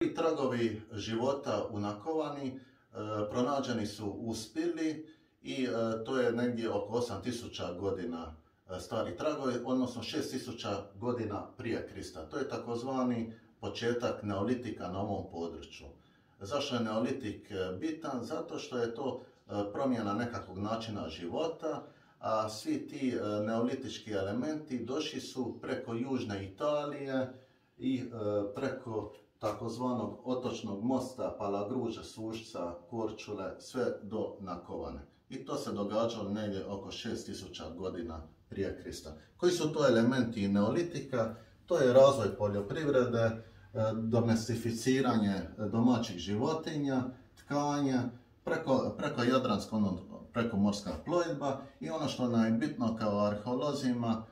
Tragovi života u Nakovani pronađeni su u spilji i to je negdje oko 8000 godina stari tragovi, odnosno 6000 godina prije Krista. To je takozvani početak neolitika na ovom području. Zašto je neolitik bitan? Zato što je to promjena nekakvog načina života, a svi ti neolitički elementi došli su preko južne Italije i preko takozvanog otočnog mosta Palagruže, Sušca, Korčule, sve do Nakovane. I to se događalo negdje oko 6000 godina prije Krista. Koji su to elementi neolitika? To je razvoj poljoprivrede, domestificiranje domaćih životinja, tkanje, preko Jadransko, preko morska plovidba i ono što nam je bitno kao arheolozima,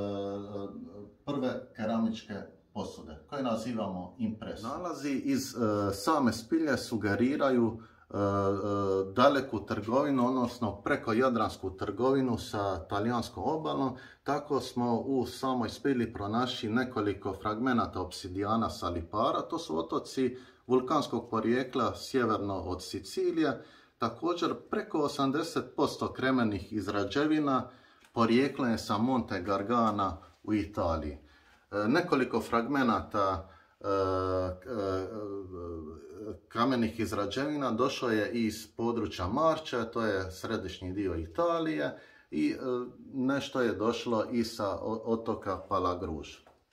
prve keramičke posude, koje nazivamo impresu. Nalazi iz same spilje sugeriraju daleku trgovinu, odnosno preko jadransku trgovinu sa talijanskom obalom. Tako smo u samoj spilji pronašli nekoliko fragmenata opsidijana sa Lipara. To su otoci vulkanskog porijekla sjeverno od Sicilije. Također preko 80% kremenih izrađevina porijeklo je sa Monte Gargana u Italiji. Nekoliko fragmenata kamenih izrađevina došlo je iz područja Marče, to je središnji dio Italije, i nešto je došlo i sa otoka Palagruž.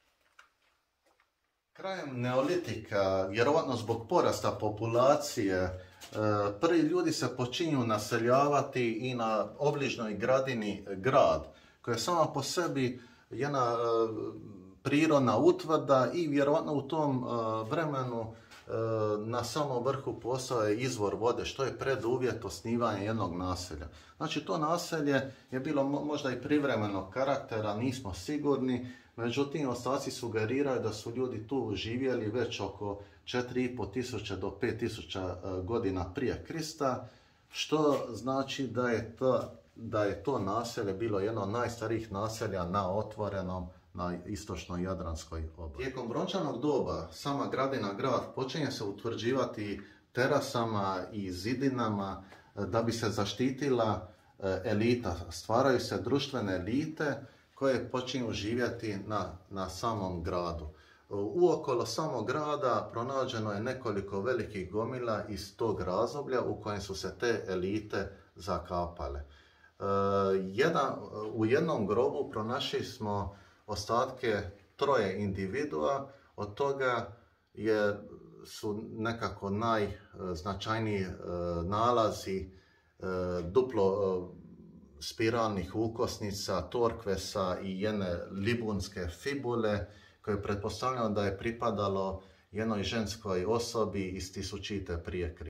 Krajem neolitika, vjerovatno zbog porasta populacije, prvi ljudi se počinju naseljavati i na obližnjoj gradini grad, koja je sama po sebi jedna prirodna utvrda i vjerovatno u tom vremenu na samom vrhu postoje izvor vode, što je preduvjet osnivanja jednog naselja. Znači, to naselje je bilo možda i privremenog karaktera, nismo sigurni, međutim ostaci sugeriraju da su ljudi tu živjeli već oko 4500 do 5000 godina prije Krista, što znači da je to naselje bilo jedno od najstarijih naselja na otvorenom, na istočnoj Jadranskoj obali. Tijekom brončanog doba sama gradina grad počinje se utvrđivati terasama i zidinama da bi se zaštitila elita. Stvaraju se društvene elite koje počinju živjeti na samom gradu. Uokolo samog grada pronađeno je nekoliko velikih gomila iz tog razdoblja u kojem su se te elite zakapale. U jednom grobu pronašli smo ostatke 3 individua, od toga su nekako najznačajniji nalazi duplo spiralnih ukosnica, torkvesa i jedne libunske fibule, koje je pretpostavljeno da je pripadalo jednoj ženskoj osobi iz 1000. prije Krista.